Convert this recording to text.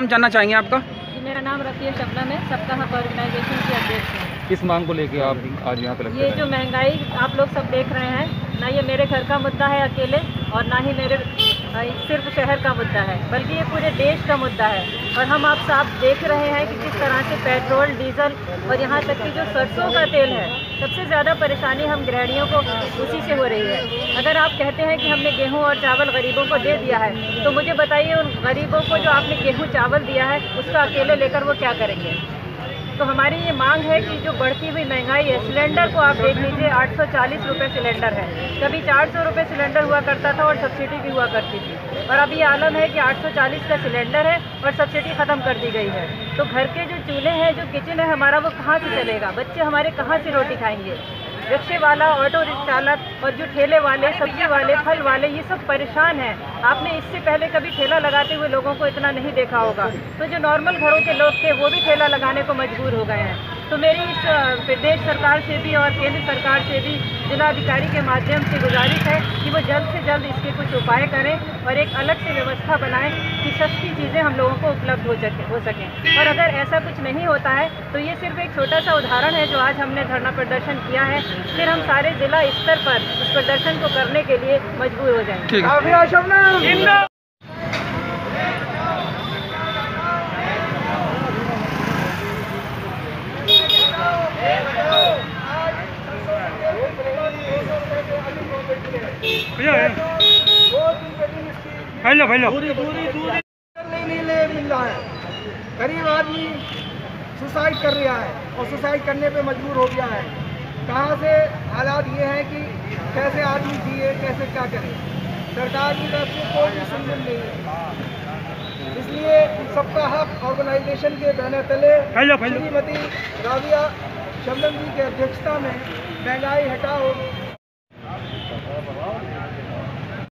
नाम जानना चाहेंगे आपका? मेरा नाम रफिया शबनम है, सबका हक ऑर्गेनाइजेशन की अध्यक्ष है। किस मांग को लेके आप आज यहाँ पे ये जो महंगाई आप लोग सब देख रहे हैं, ना ये मेरे घर का मुद्दा है अकेले और ना ही मेरे सिर्फ शहर का मुद्दा है, बल्कि ये पूरे देश का मुद्दा है। और हम आप साफ देख रहे हैं कि किस तरह से पेट्रोल, डीजल और यहाँ तक कि जो सरसों का तेल है, सबसे ज़्यादा परेशानी हम गृहिणियों को उसी से हो रही है। अगर आप कहते हैं कि हमने गेहूँ और चावल गरीबों को दे दिया है, तो मुझे बताइए उन गरीबों को जो आपने गेहूँ चावल दिया है, उसका अकेले लेकर वो क्या करेंगे? तो हमारी ये मांग है कि जो बढ़ती हुई महंगाई है, सिलेंडर को आप देख लीजिए, 840 रुपये सिलेंडर है। कभी 400 रुपये सिलेंडर हुआ करता था और सब्सिडी भी हुआ करती थी, और अभी आलम है कि 840 का सिलेंडर है और सब्सिडी ख़त्म कर दी गई है। तो घर के जो चूल्हे हैं, जो किचन है हमारा, वो कहाँ से चलेगा? बच्चे हमारे कहाँ से रोटी खाएंगे? रिक्शे वाला, ऑटो चालक और जो ठेले वाले, सब्जी वाले, फल वाले, ये सब परेशान हैं। आपने इससे पहले कभी ठेला लगाते हुए लोगों को इतना नहीं देखा होगा। तो जो नॉर्मल घरों के लोग थे, वो भी ठेला लगाने को मजबूर हो गए हैं। तो मेरी इस प्रदेश सरकार से भी और केंद्र सरकार से भी जिलाधिकारी के माध्यम से गुजारिश है कि वो जल्द से जल्द इसके कुछ उपाय करें और एक अलग से व्यवस्था बनाएं कि सस्ती चीज़ें हम लोगों को उपलब्ध हो सकें। और अगर ऐसा कुछ नहीं होता है तो ये सिर्फ एक छोटा सा उदाहरण है जो आज हमने धरना प्रदर्शन किया है, फिर हम सारे जिला स्तर पर उस प्रदर्शन को करने के लिए मजबूर हो जाएंगे। नहीं ले मिल रहा है। गरीब आदमी सुसाइड कर रहा है और सुसाइड करने पे मजबूर हो गया है। कहाँ से हालात ये हैं कि कैसे आदमी जिए, कैसे क्या करे, सरकार की तरफ से कोई भी सुनवाई नहीं है। इसलिए सबका हक ऑर्गेनाइजेशन के बैनर तले श्रीमती राविया शबनम जी की अध्यक्षता में महंगाई हटाओ